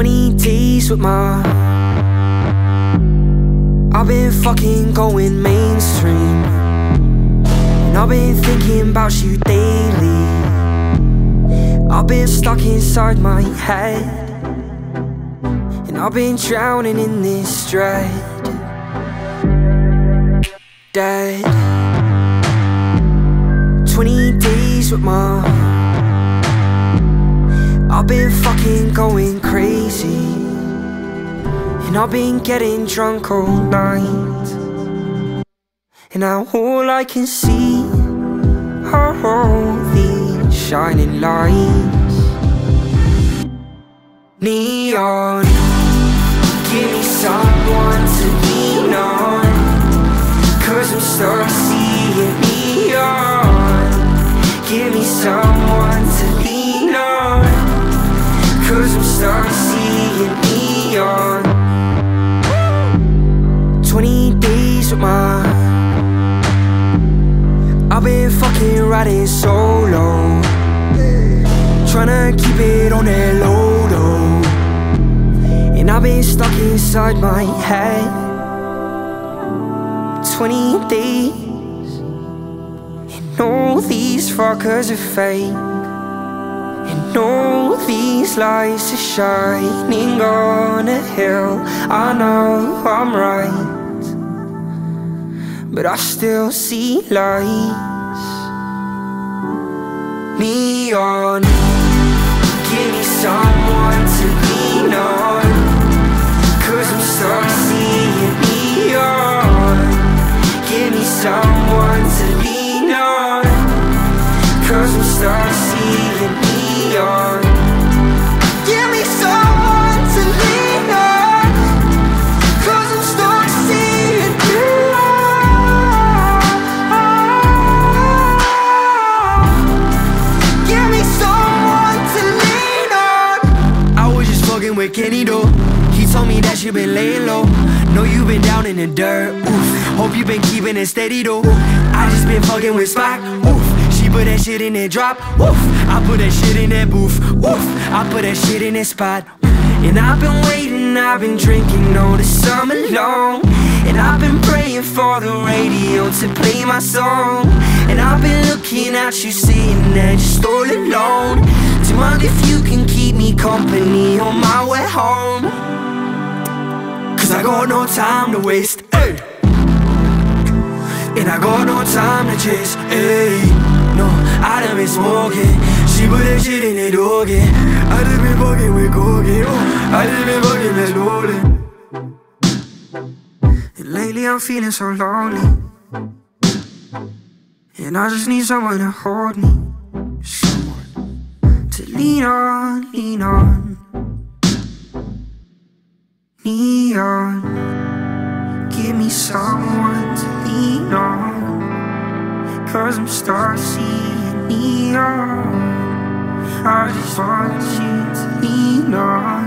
20 days with my I've been fucking going mainstream, and I've been thinking about you daily. I've been stuck inside my head, and I've been drowning in this dread. Dead. 20 days with my I've been fucking going crazy, and I've been getting drunk all night, and now all I can see are all these shining lights. Neon, give me someone to lean on, 'cause I'm stuck seeing neon. Give me someone to lean on, 'cause I'm stuck seeing neon. 20 days with my I've been fucking riding solo, tryna keep it on that low, and I've been stuck inside my head. 20 days, and all these fuckers are fake, and all these lights are shining on a hill. I know I'm right, but I still see lights. Neon, give me someone to lean on, 'cause I'm stuck seeing neon. Give me someone to lean on, 'cause I'm stuck seeing neon. Give me someone to lean on, 'cause I'm stuck seeing neon. Give me someone to lean on. I was just fucking with Kenny though. He told me that you been laying low. Know you been down in the dirt. Oof. Hope you been keeping it steady though. I just been fucking with Spock. Oof. She put that shit in that drop. Oof. I put that shit in that booth. Oof. I put that shit in that spot. And I've been waiting, I've been drinking all the summer long, and I've been praying for the radio to play my song. And I've been looking at you sitting there just all alone. Do you mind if you can keep me company on my way home? 'Cause I got no time to waste, ay. And I got no time to chase, ay. No, I done been smoking. She put that shit in the doggy. I just been fucking with cocaine. Oh, I just been fucking with slowly. And lately I'm feeling so lonely, and I just need someone to hold me, someone to lean on, lean on. Neon, give me someone to lean on, 'cause I'm stuck seeing neon. I just want you to lean on.